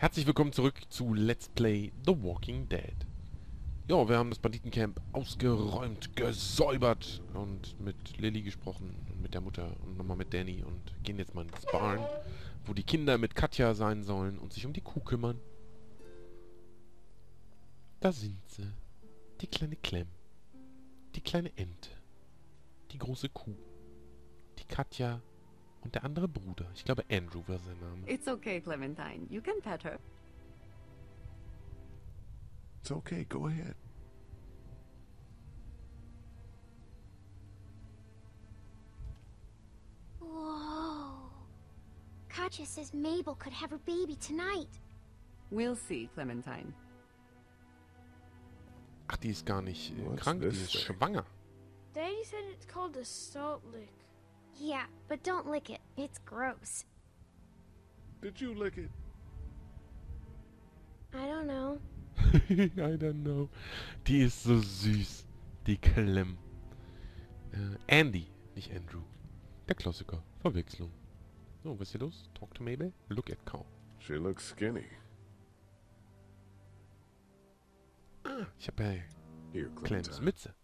Herzlich willkommen zurück zu Let's Play The Walking Dead. Ja, wir haben das Banditencamp ausgeräumt, gesäubert und mit Lilly gesprochen und mit der Mutter und nochmal mit Danny und gehen jetzt mal ins Barn, wo die Kinder mit Katja sein sollen und sich um die Kuh kümmern. Da sind sie. Die kleine Clem. Die kleine Ente. Die große Kuh. Die Katja und der andere Bruder. Ich glaube Andrew war sein Name. It's okay, Clementine. You can pet her. It's okay, go ahead. Whoa. Katja says Mabel could have her baby tonight. We'll see, Clementine. Ach, die ist gar nicht What's krank, die this ist thing? schwanger. Daddy said it's called a salt lick. Yeah, but don't lick it. It's gross. Did you lick it? I don't know. I don't know. Die ist so süß. Die Clem. Andy, nicht Andrew. Der Klassiker. Verwechslung. So, was ist hier los? Talk to Mabel? Look at Cow. She looks skinny. Ah, ich habe ja Here, Clems Clementine. Mütze.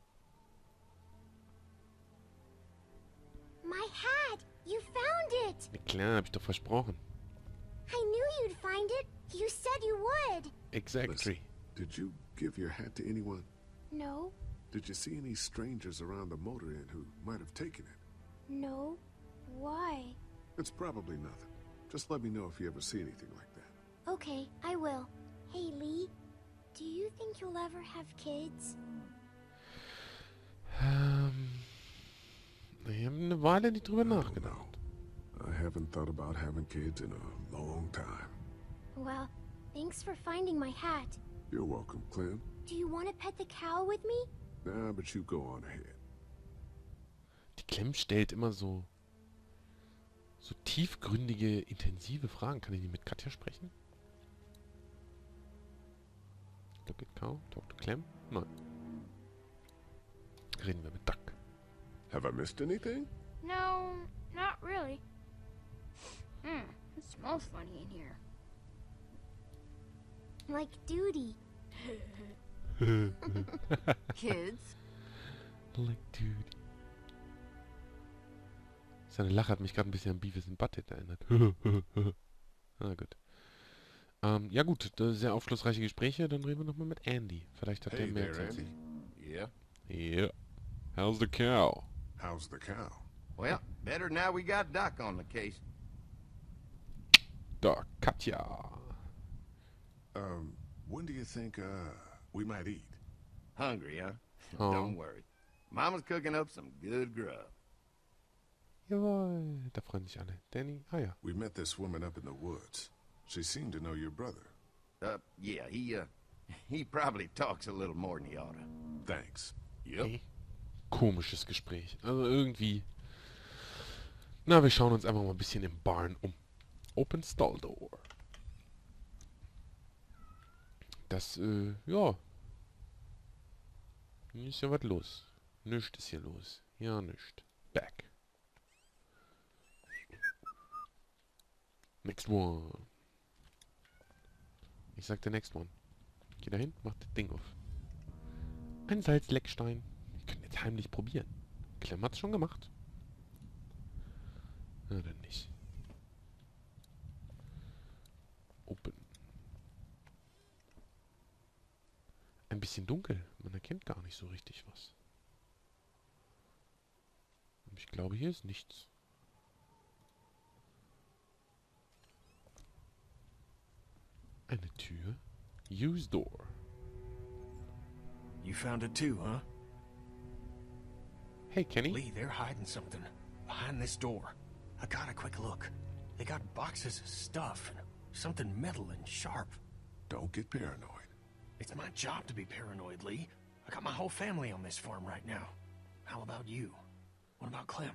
My hat! You found it! Na klar, hab ich doch versprochen. I knew you'd find it. You said you would. Exactly. Listen, did you give your hat to anyone? No, Did you see any strangers around the motor inn who might have taken it? no. Why? It's probably nothing. Just let me know if you ever see anything like that. Okay, I will. Hey, Lee. Do you think you'll ever have kids? Ich habe eine Weile nicht drüber I don't nachgedacht. know. I haven't thought about having kids in a long time. Well, thanks for finding my hat. You're welcome, Clem. Do you want to pet the cow with me? Nah, but you go on ahead. Die Clem stellt immer so tiefgründige, intensive Fragen. Kann ich nicht mit Katja sprechen? Look at Cow. Talk to Clem? Nein. Reden wir mit Duck. Have I missed anything? No, not really. It smells funny in here. Like duty. Kids? Like, dude. Seine Lache hat mich gerade ein bisschen an Beavis and Butthead erinnert. Ah, gut. Ja gut, sehr aufschlussreiche Gespräche. Dann reden wir nochmal mit Andy. Vielleicht hat er Hey mehr there, Zeit. Andy. Yeah? Yeah. How's the cow? How's the cow? Well, better now we got Doc on the case. Da, Katja. When do you think, we might eat? Hungry, huh? Oh. Don't worry. Mama's cooking up some good grub. Jawohl. Da freuen sich alle. Danny? Ah ja. We met this woman up in the woods. She seemed to know your brother. Yeah, he probably talks a little more than he oughta. Thanks. Yep. Okay. Komisches Gespräch. Also irgendwie... Na, wir schauen uns einfach mal ein bisschen im Barn um. Open Stall Door. Das, ja. Hier ist ja was los. Nichts ist hier los. Ja, nichts. Back. Next one. Ich sag der next one. Geh dahin, mach das Ding auf. Ein Salzleckstein. Wir können jetzt heimlich probieren. Clem hat's schon gemacht. Na, dann nicht. Open. Ein bisschen dunkel. Man erkennt gar nicht so richtig was. Und ich glaube, hier ist nichts. Eine Tür. Use door. You found it too, huh? Hey, Kenny. Lee, they're hiding something behind this door. I got a quick look. They got boxes of stuff and something metal and sharp. Don't get paranoid. It's my job to be paranoid, Lee. I got my whole family on this farm right now. How about you? What about Clem?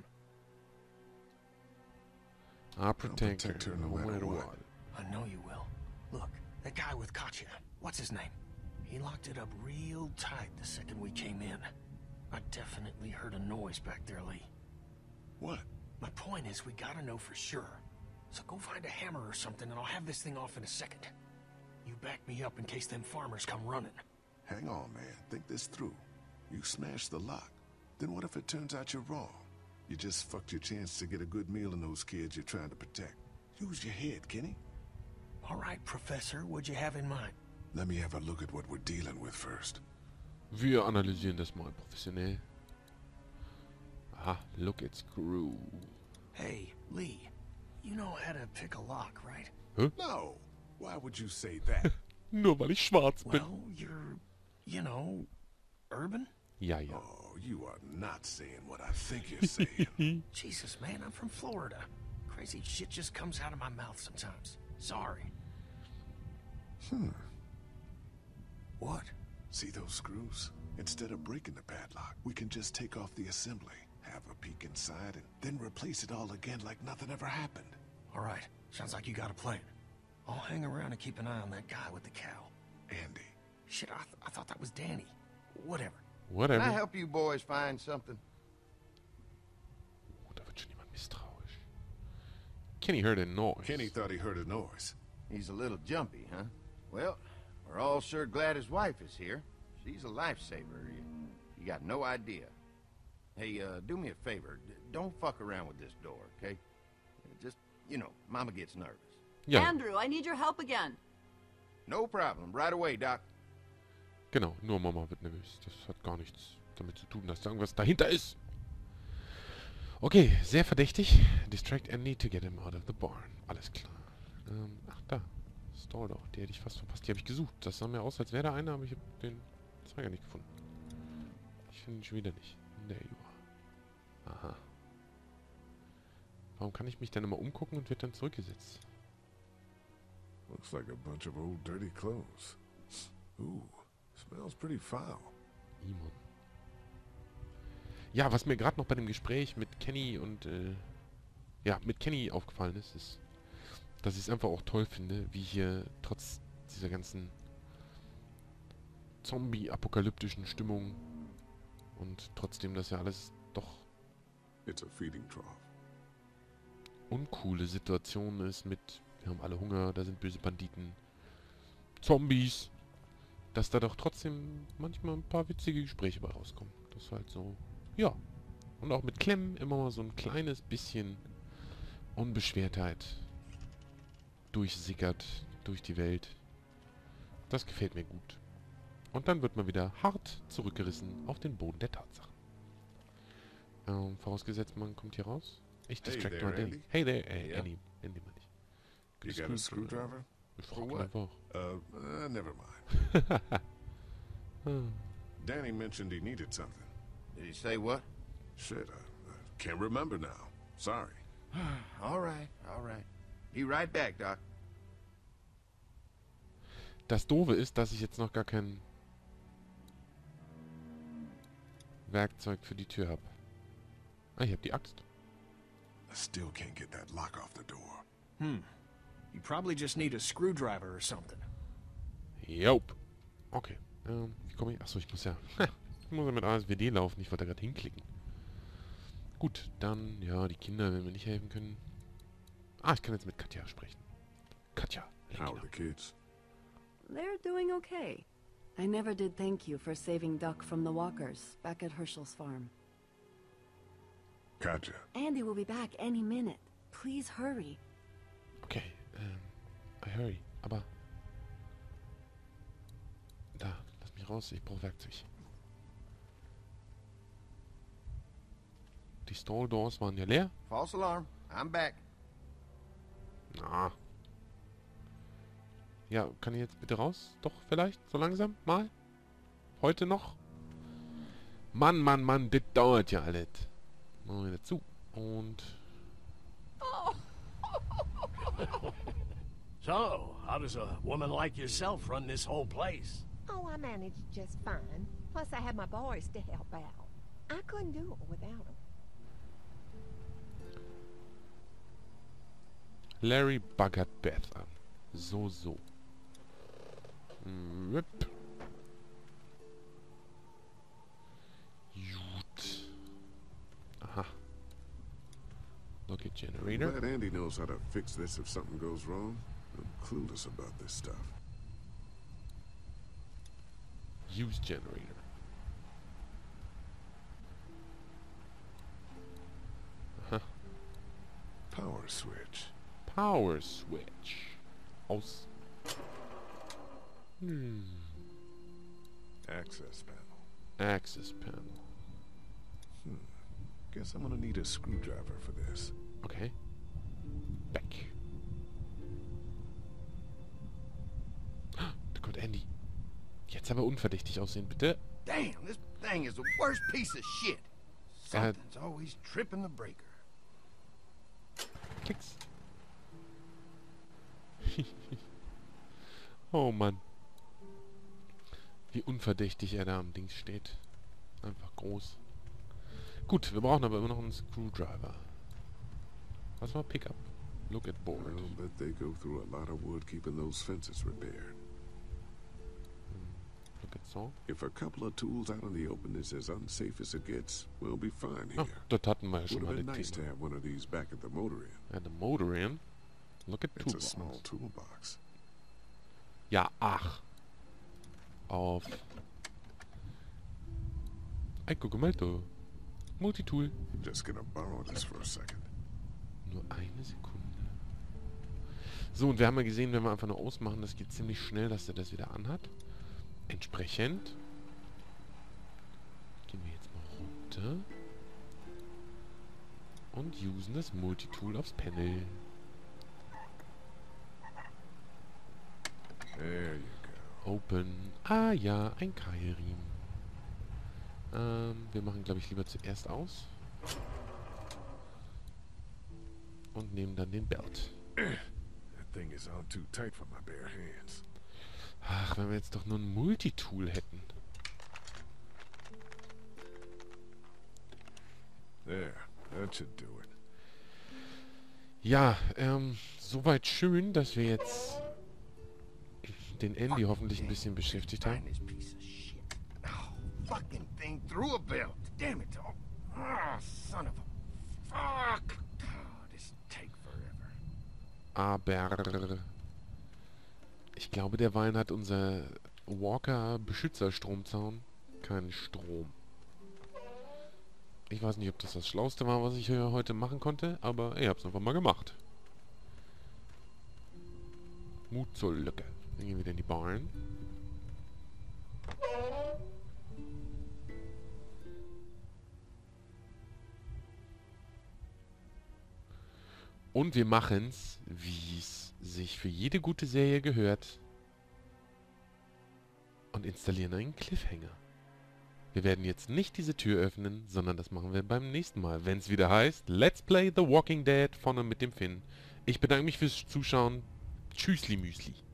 I'll protect her, protect her no matter what. I know you will. Look, that guy with Katya, what's his name? He locked it up real tight the second we came in. I definitely heard a noise back there, Lee. What? My point is, we gotta know for sure. So go find a hammer or something and I'll have this thing off in a second. You back me up in case them farmers come running. Hang on, man. Think this through. You smashed the lock. Then what if it turns out you're wrong? You just fucked your chance to get a good meal in those kids you're trying to protect. Use your head, Kenny. All right, Professor, what'd you have in mind? Let me have a look at what we're dealing with first. Wir analysieren das mal professionell. Aha, look at Screw. Hey, Lee, you know how to pick a lock, right? No. Why would you say that? Nur weil ich schwarz bin. Well, you're, you know, urban? Ja, ja. Oh, you are not saying what I think you're saying. Jesus, man, I'm from Florida. Crazy shit just comes out of my mouth sometimes. Sorry. What? See those screws? Instead of breaking the padlock, we can just take off the assembly, have a peek inside, and then replace it all again like nothing ever happened. All right, sounds like you got a plan. I'll hang around and keep an eye on that guy with the cow. Andy. Shit, I thought that was Danny. Whatever. Can Whatever. I help you boys find something? Oh, da wird schon jemand misstrauisch. Kenny heard a noise. Kenny thought he heard a noise. He's a little jumpy, huh? Well, we're all sure glad his wife is here. She's a lifesaver. You got no idea. Hey, do me a favor. Don't fuck around with this door, okay? Just, you know, Mama gets nervous. Ja, Andrew, I need your help again. No problem. Right away, Doc. genau. Nur Mama wird nervös. Das hat gar nichts damit zu tun, dass da irgendwas dahinter ist. Okay, sehr verdächtig. Distract Andy to get him out of the barn. Alles klar. Ach, da. Stalldoor. Die hätte ich fast verpasst. Die habe ich gesucht. Das sah mir aus, als wäre da einer, aber ich habe den Zeiger nicht gefunden. Ich finde ihn schon wieder nicht. There you are. Aha. Warum kann ich mich dann immer umgucken und wird dann zurückgesetzt? Looks like a bunch of old dirty clothes. Ooh, smells pretty foul. Imon. Ja, was mir gerade noch bei dem Gespräch mit Kenny und, ja, mit Kenny aufgefallen ist, ist, dass ich es einfach auch toll finde, wie hier trotz dieser ganzen zombie-apokalyptischen Stimmung und trotzdem das ja alles doch It's a feeding trough. uncoole Situation ist mit, wir haben alle Hunger, da sind böse Banditen, Zombies, dass da doch trotzdem manchmal ein paar witzige Gespräche bei rauskommen. Das ist halt so, ja. Und auch mit Clem immer mal so ein kleines bisschen Unbeschwertheit durchsickert durch die Welt. Das gefällt mir gut. Und dann wird man wieder hart zurückgerissen auf den Boden der Tatsachen. Vorausgesetzt, man kommt hier raus. Ich Hey distract there, mal Danny. Andy. Hey there, Yeah. Andy. Andy meine ich. You got a screwdriver? Ich For frage what? einfach. Never mind. Hm. Danny mentioned he needed something. Did he say what? Shit, I can't remember now. Sorry. All right, all right. Be right back, Doc. Das Doofe ist, dass ich jetzt noch gar kein Werkzeug für die Tür habe. Ah, ich habe die Axt. I still can't get that lock off the door. You probably just need a screwdriver or something. Jop. Okay. Wie komme ich? Achso, ich muss ja... ich muss ja mit ASWD laufen. Ich wollte da gerade hinklicken. Gut, dann... Ja, die Kinder, wenn wir nicht helfen können... Ah, ich kann jetzt mit Katja sprechen. Katja. How are the kids? They're doing okay. I never did thank you for saving Duck from the walkers back at Herschel's farm. Katja. Andy will be back any minute. Please hurry. Okay, I hurry. Aber... Da, lass mich raus. Ich brauche Werkzeug. Die Stall Doors waren ja leer. False alarm. I'm back. Na. Ja, kann ich jetzt bitte raus? Doch, vielleicht? So langsam? Mal? Heute noch? Mann, Mann, Mann, das dauert ja alles. Machen wir wieder zu. Und... So, how does a woman like yourself run this whole place? Oh, I managed just fine. Plus, I had my boys to help out. I couldn't do it without them. Larry baggert Beth an. So. Rip. Gut. Aha. Look at I'm generator. glad Andy knows how to fix this if something goes wrong. I'm clueless about this stuff. Use generator. Aha. Power switch. Power switch. Aus. Access panel. Access panel. Guess I'm gonna need a screwdriver for this. Okay. Back. Da kommt Andy. Jetzt aber unverdächtig aussehen, bitte. Damn, this thing is the worst piece of shit. Something's always tripping the breaker. Klicks. Oh Mann. Wie unverdächtig er da am Ding steht. Einfach groß. Gut, wir brauchen aber immer noch einen Screwdriver. Was war Pickup? Look at board. I'll bet they go through a lot of wood keeping those fences repaired. Look at saw. If a couple of tools out in the open is as unsafe as it gets, we'll be fine Ah, here. dort hatten wir ja Would schon have mal been das nice to Thema. have one of these back at the motor inn. And the motor in. Look at It's a toolbox. small toolbox. Ja, ach. Auf. Ey, guck mal da. Multitool. Just gonna borrow this for a second. Nur eine Sekunde. So, und wir haben ja gesehen, wenn wir einfach nur ausmachen, das geht ziemlich schnell, dass er das wieder anhat. Entsprechend gehen wir jetzt mal runter und usen das Multitool aufs Panel. There you go. Open. Ah ja, ein Keilriemen. Wir machen, glaube ich, lieber zuerst aus. Und nehmen dann den Belt. That thing is on too tight for my bare hands. Ach, wenn wir jetzt doch nur ein Multitool hätten. There, that should do it. Ja, soweit schön, dass wir jetzt den Andy hoffentlich ein bisschen beschäftigt haben. Find this piece of shit. Oh, fucking thing through a belt. Damn it. Oh, son of a... Fuck. Oh, this take forever. Aber ich glaube, derweil hat unser Walker-Beschützer-Stromzaun keinen Strom. Ich weiß nicht, ob das das Schlauste war, was ich hier heute machen konnte, aber ich hab's einfach mal gemacht. Mut zur Lücke. Dann gehen wir wieder in die Barn. Und wir machen's, wie es sich für jede gute Serie gehört. Und installieren einen Cliffhanger. Wir werden jetzt nicht diese Tür öffnen, sondern das machen wir beim nächsten Mal, wenn es wieder heißt Let's Play The Walking Dead von und mit dem Finn. Ich bedanke mich fürs Zuschauen. Tschüssli Müsli.